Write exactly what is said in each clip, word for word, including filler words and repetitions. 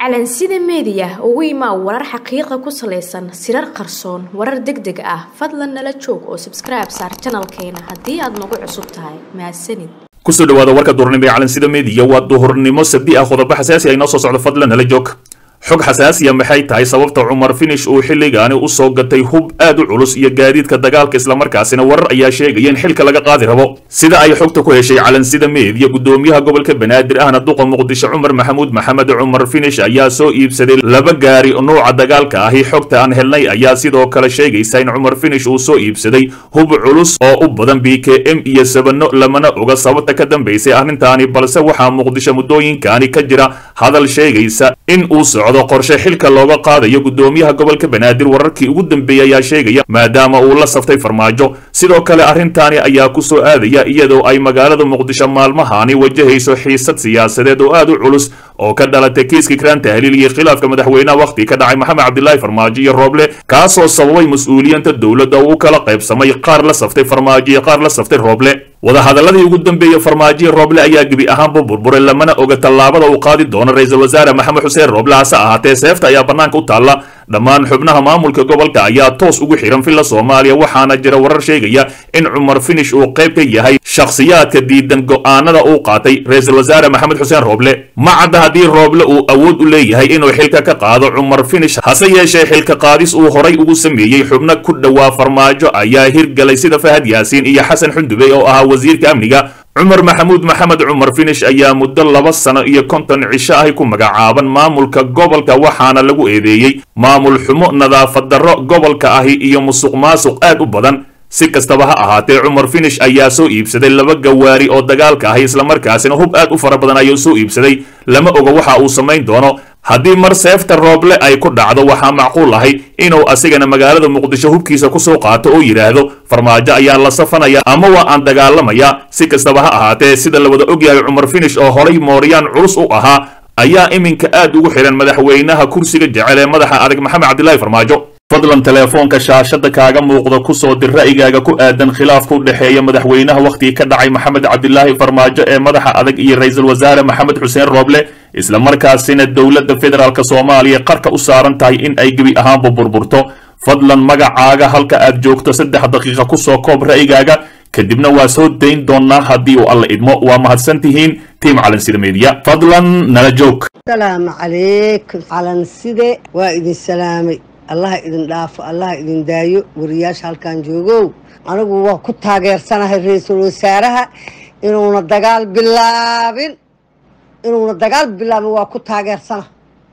calansida media ugu imaa warar xaqiiqo ku saleysan sirar qarsoon warar degdeg ah fadlan nala joog oo subscribe saar channelkeena hadii aad nagu cusub tahay mahadsanid kusoo dhawaada warka duurnimo ee calansida media waa duhurnimo sabti ah qodobo xasaasi ah inoo soo socdo fadlan nala joog xog xasaasi ah maxay tahay sababta Umar Finish uu xilligaani u soo gatay hub aad u culus iyo gaadiidka dagaalka isla markaasina warar ayaa sheegay in xilka laga qaadi rabo sida ay xogta ku heshay calansida media gudoomiyaha gobolka Banaadir ahna duqa Muqdisho Umar Maxamuud Maxamed Umar Finish ayaa soo iibsaday laba gaari oo nooca dagaalka ah xogta aan helnay ayaa sidoo kale sheegaysa in Umar Finish uu soo iibsaday hub culus oo u badan B K M iyo sabano lamana oga sababta ka dambeysay arrintaani balse waxa Muqdisho mudooyinkaani ka jira hadal sheegaysa in uu socdo qorshe xilka looga qaadayo gudoomiyaha gobolka Banaadir wararkii ugu dambeeyay ayaa sheegaya maadaama uu la saftay farmaajo sidoo kale arrintaani ayaa ku soo aadaya iyadoo ay magaalada Muqdisho maalmahaani wajahayso xiisad siyaasadeed oo aad u culus oo ka dhalatay kiiska Kranta Haliil iyo khilaafka madaxweynaha waqti ka dhacay Maxamed Cabdullaahi Farmaajo iyo Roble kaasoo sababay mas'uuliyiinta dawladda oo kala qaybsamay qaar la saftay Farmaajo iyo qaar la saftay Roble wada hadalladii ugu dambeeyay Farmaajo Roble ayaa gabi ahaanba burburay lamana oga tallaabada uu qaadi doono ra'iisul wasaare Maxamed Xuseen Roble asa ahaatee seefta ayaa banaanka u taala dhammaan xubnaha maamulka gobolka ayaa toos ugu xiran filla Soomaaliya waxaana jira warar sheegaya in Umar Finish uu qayb ka yahay shakhsiyaadka diidan go'aanada uu qaatay ra'iisul wasaare Maxamed Xuseen Roble ma cadda hadii Roble uu awood u leeyahay inuu xilka ka qaado Umar Finish hase yeeshee xilka qaadis uu horay ugu sameeyay xubna ku dhawaa Farmaajo ayaa hirgalay sida Fahad Yaasiin iyo Xasan Xundube oo ah wasiirka amniga Umar Maxamuud Maxamed Umar Finish ayaa muddo laba sano iyo konton cisho ah ku magacaaban maamulka gobolka waxaana lagu eedeeyay maamul xumo nadaafad darro gobolka ah iyo musuqmaasuq aad u badan si kastaba ha ahaatee Umar Finish ayaa soo iibsaday laba gawaari oo dagaalka ah isla markaasina hub aad u fara badan ayuu soo iibsaday lama oga waxa uu sameyn doono haddii mar seefta Roble ay ku dhacdo waxa macquul ah inuu asigana magaalada Muqdisho hubkiisa ku soo qaato oo yiraahdo Farmaajo ayaa la safanaya ama waa aan dagaalamaya si kastaba ha ahaatee sida la wada ogyahay Umar Finish oo horay Mooriyaan culus u ahaa ayaa iminka aad ugu xiran madaxweynaha kursiga jecel ee madaxa adag Maxamed Cabdullaahi Farmaajo fadlan telefoonka shaashada kaaga muuqda ku soo dir ra'yigaaga ku aadan khilaafka u dhaxeeya madaxweynaha waqti ka dhacay Maxamed Cabdullaahi Farmaajo ee madaxa adag iyo ra'iisul wasaare Maxamed Xuseen Roble isla markaasina dawladda federaalka Soomaaliya qarka u saaran tahay in ay gabi ahaanba burburto fadlan magacaaga halka aad joogto saddex daqiiqo ku soo koob ra'yigaaga kadibna waa soo deyn doonaa haddii uu alla idmo waa mahadsantihiin tiim calansida media fadlan nala joog salaamu calaykum calanside waa idin salaamay allah idin dhaafo allah idin daayo wariyaasha halkan joogow anigu waa ku taageersanahay ra'iisul wasaaraha inuuna dagaal bilaabin inuuna dagaal bilaabin waa ku taageersana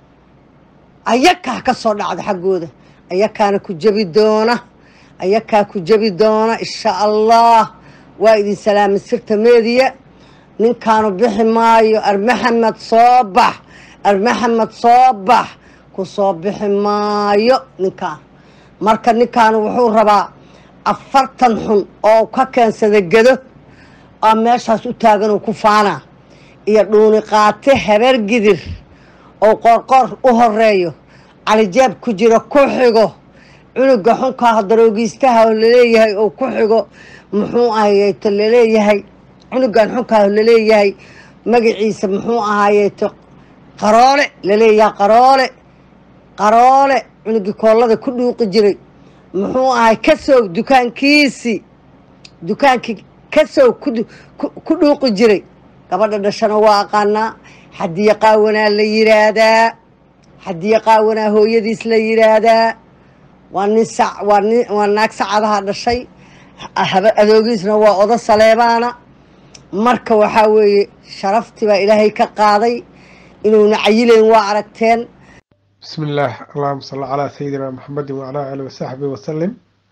ayakaa ka soo dhacda xaggooda ayakaana ku jabi doona ayakaa ku jabi doona insha allah waa idin salaamay sirta media ninkaanu bixi maayo ar maxamed soo bax ar maxamed soo bax ku soo bixi maayo ninkaan marka ninkaan wuxuu rabaa afartan xun oo ka keensada gado oo meeshaas u taagan oo ku faana iyo dhuuni qaate hareer gidir oo qorqor u horeeyo cali jeeb ku jiro ku xigo cunuga xunka daroogiistaha oo leeyahay oo ku xigo muxuu ahaayay to leeyahay cunugan xunka oo leeyahay magaciisa muxuu ahaayay to qaroole leeyahay qaroole qaroole cunuga koolada ku dhuuqi jiray muxuu ahay kasoo dukaankiisi dukaankii kasoo ku dhuuqi jiray gabadha dhashana waa aqaanaa xadiya qaawanaa la yiraahdaa xadiya qaawanaa hooyadiis la yiraahdaa waa nin sac waa nin waa naag sacadaha dhashay adoogiisna waa oda saleebaana marka waxaa weeye sharaftii baa ilaahay ka qaaday inuuna cayileen waa aragteen بسم الله اللهم صل على سيدنا محمد وعلى آله وصحبه وسلم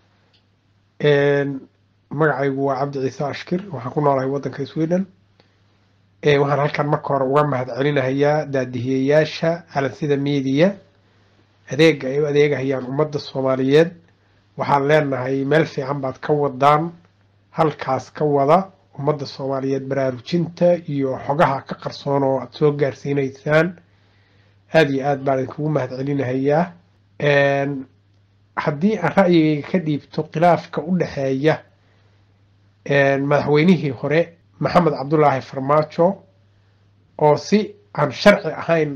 magacaygu waa Cabdi Ciise Ashkir waxaan ku noolahay wadanka Sweden ee waxaan halkan marka hore uga mahad celinayaa daadihiyayaasha calansida media adeega ay u adeegayaan ummadda Soomaaliyeed waxaan leenahay meel fiican baad ka wadaan halkaas ka wada ummadda Soomaaliyeed baraarujinta iyo xogaha ka qarsoon oo aad soo gaarsiinaysaan aad iyo aad baan kugu mahad celinayaa een haddii aan ra'yigayga ka dhiibto khilaafka u dhaxeeya een madaxweynihii hore Maxamed Cabdullaahi Farmaajo oo si aan sharci ahayn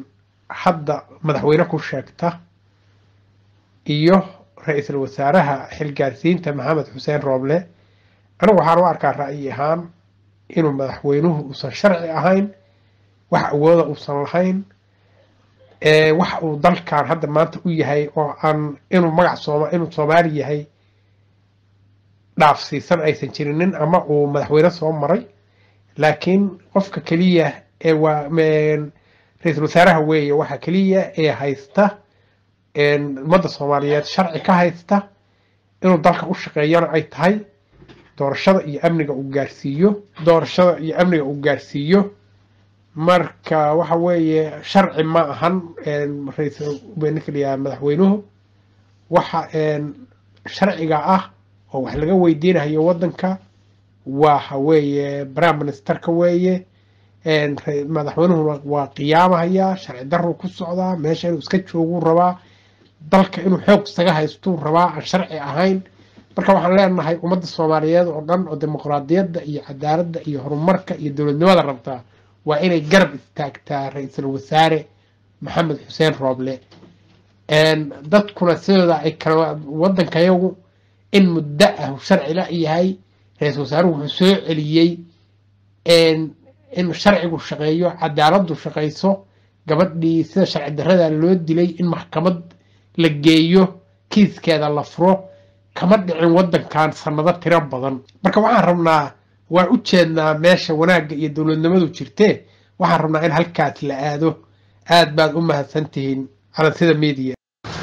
hadda madaxweyne ku sheegta iyo ra-iisul wasaaraha xilgaarsiinta maxamed xuseen rooble anigu waxaan u arkaa ra'yi ahaan inuu madaxweynuhu uusan sharci ahayn wax awooda uusan lahayn wax uu dalkan hadda maanta u yahay oo aan inuu magac sooma inuu Soomaali yahay dhaafsiisan aysan jirinin ama uu madaxweyne soo maray laakiin qofka kaliya ee waa ra-iisul wasaaraha weeye waxa kaliya ee haysta ummadda Soomaaliyeed sharci ka haysta inuu dalka u shaqeeyana ay tahay doorashada iyo amniga uu gaarsiiyo doorashada iyo amniga uu gaarsiiyo marka waxa weeye sharci ma ahan ra-iisul wasaaraha madaxweynuhu waxa sharciga ah oo wax laga weydiinayo wadanka waxa weeye prime ministerka weeye madaxweynuhu waa qiyaamaya sharci darro ku socda meesha inuu iska joogo rabaa dalka inuu xoog isaga haysto rabaa aan sharci ahayn marka waxaan leenahay ummadda Soomaaliyeed oo dhan oo dimuqraadiyadda iyo cadaaladda iyo horumarka iyo dawladnimada rabta waa inay garab istaagtaa ra-iisul wasaare maxamed xuseen rooble dadkuna sidooda ay kala wadankayagu in muddo ah sharci la yahay ra-iisul wasaaruhu wuxuu soo celiyay in sharcigu shaqeeyo cadaaladdu shaqeyso gabadhii sida sharci darrada loo dilay in maxkamad la geeyo kiiskeeda la furo kama dhicin wadankan sanado tiro badan marka waxaan rabnaa waan u jeednaa meesha wanaagga iyo dawladnimadu jirtee waxaan rabnaa in halkaas la aado aad baad u mahadsantihiin calansida media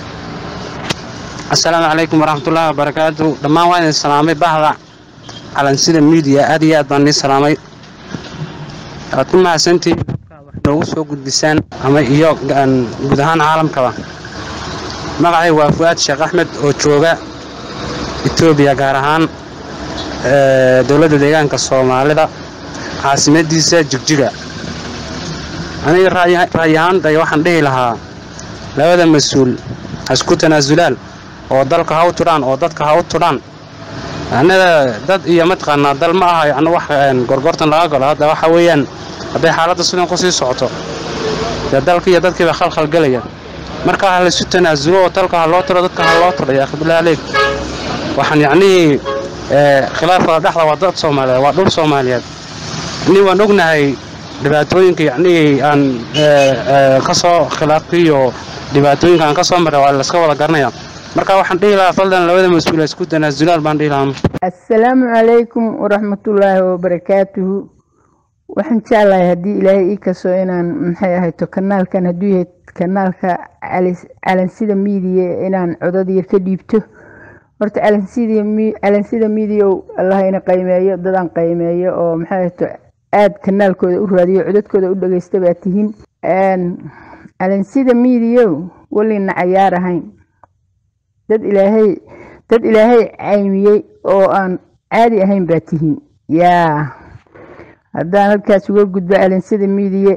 السلام عليكم ورحمة الله وبركاته دمان وين السلامي بحضة على نسيد الميديا أديات باني السلامي أتم حسنتي نوصو قدسان أما إيوك أن قدهان عالم كوا مقعي وفوات شيخ أحمد وشوغا إثيوبيا قارهان دولة ديغان كالصومالي عاصمة ديسة جيجيغا أنا رأيان دا يوحن ديه لها لهذا مسؤول أسكو تنازلال oo dalka ha u turaan oo dadka ha u turaan anada dad iyo matqana dal ma aha aan wax gorgortan laga galo hada waxa weeyaan haday xaaladda sidan ku sii socoto dalka iyo dadkiiba khalkhal galaya marka hal isu tanaazulo oo dalka ha loo turo dadka ha loo turo ya khiblaaleed waxaan yacni khilaafka dhaxda wadada Soomaaliyeed waa dhul Soomaaliyeed ni waan ognahay dhibaatooyinka yacni aan ka soo khilaafkiyo dhibaatooyinka aan ka soo maray waa la iska wada garanaya marka waxaan dhihi lahaa fadlan labada mas'uul isku tanaasulaan baan dhihi lahaa assalaamu calaykum waraxmatullaahi wabarakaatuhu waxaan jeclahay haddii ilaahay ii kasoo inaan maxay ahayto kanaalkan hadduu yahay kanaalka calansida media inaan codad yar ka dhiibto horta calansida calansida media allah ina qiimeeyo dadaan qiimeeyo oo maxay ahayto aad kanaalkooda u raadiyo codadkooda u dhageysta baa tihiin calansida media walina ciyaar ahayn dad ilaahay dad ilaahay caymiyay oo aan caadi ahayn baa tihiin yaa haddaan halkaas uga gudbo calansida media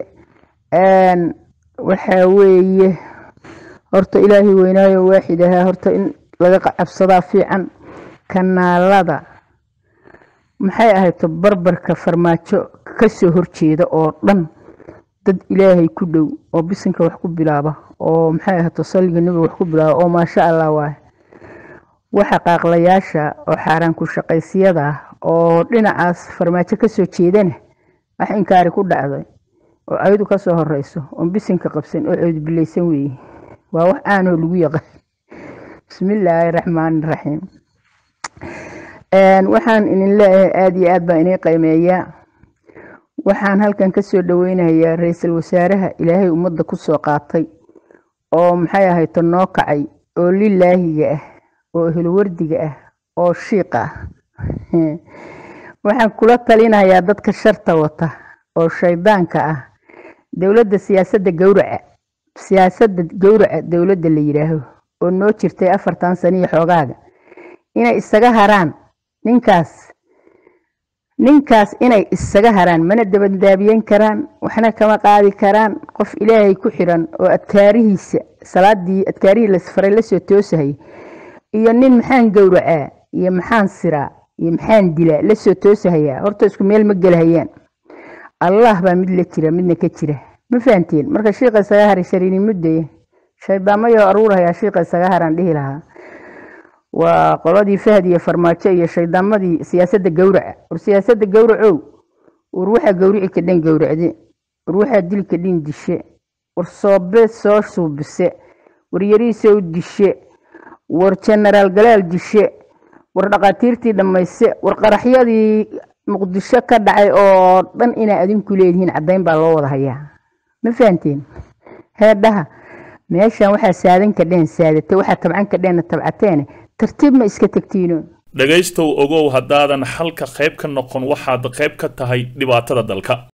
waxaa weeye horta ilaahay weynaayo waaxid ahaa horta in laga cabsadaa fiican kanaalada maxay ahayto barbarka farmaajo ka soo horjeeda oo dhan dad ilaahay ku dhow oo bisinka wax ku bilaaba oo maxay ahayto saliga nabiga wax ku bilaaba oo maasha Allah waa waxa qaaqlayaasha oo xaraan ku shaqaysiyada oo dhinacaas farmaajo ka soo jeedana wax inkaari ku dhacday oo ayadu ka soo horeyso oo bisinka qabsan oo cid bilaysan weey waa wax aan lagu yaqaan bismillaahir rahmaanir rahiim een waxaan in leeyahay aad iyo aad baan inay qiimeeyaa waxaan halkan ka soo dhaweynayaa ra'iisul wasaaraha ilaahay ummadda ku soo qaatay oo maxay ahayd noo kacay oo lilaahiga ah oo hilwardiga ah oo shiiqa waxaan kula talinayaa dadka sharta wata oo shaydaanka ah dawladda siyaasadda gowraca siyaasadda gowraca dawladda la yiraahdo oo noo jirtay afartan sano iyo xoogaaga inay isaga haraan ninkaas ninkaas inay isaga haraan mana dabadaabiyen karaan waxna kama qaadi karaan qof ilaahay ku xiran oo adkaarihiisa salaadii adkaarihi la safaray la soo toosahay iyo nin maxaan gowracaa iyo maxaan siraa iyo maxaan dilaa la soo toosahaya horta isku meel ma galahayaan Allah baa mid la jira midna ka jira ma fahantiin marka shiiqa isaga haray shariini mudday shaydaamayo aruuraya shiiqa isaga haran dhihi lahaa waa qoladii Fahad iyo Farmaajo iyo shaydaamadii siyaasadda gowraca war siyaasadda gowracow war waxa gowrici ka dhan gowracdi war waxa dilka dhin dishe war soobe soo suubise war yariisoo dishe war general galaal dishe war dhaqaatiirtii dhamayse war qaraxyadii muqdisho ka dhacay oo dhan ina adinku leedihiin cadeyn baa loo wada hayaa ma fahantiin heedaha meeshan waxa saadan ka dhan saadate waxa tabcan ka dhan tabcateen tartiib ma iska tagtiino dhagaystow ogow haddaadan halka qayb ka noqon waxaad qayb ka tahay dhibaatada dalka.